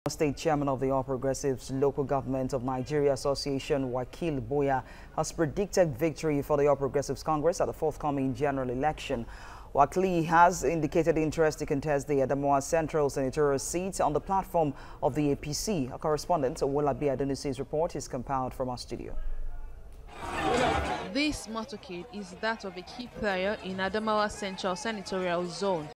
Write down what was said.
State Chairman of the All Progressives Local Government of Nigeria Association, Wakil Boya, has predicted victory for the All Progressives Congress at the forthcoming general election. Wakili has indicated interest to contest the Adamawa Central Senatorial seat on the platform of the APC. Our correspondent, Owolabi Adenusi's report is compiled from our studio. This motorcade is that of a key player in Adamawa Central Senatorial Zone,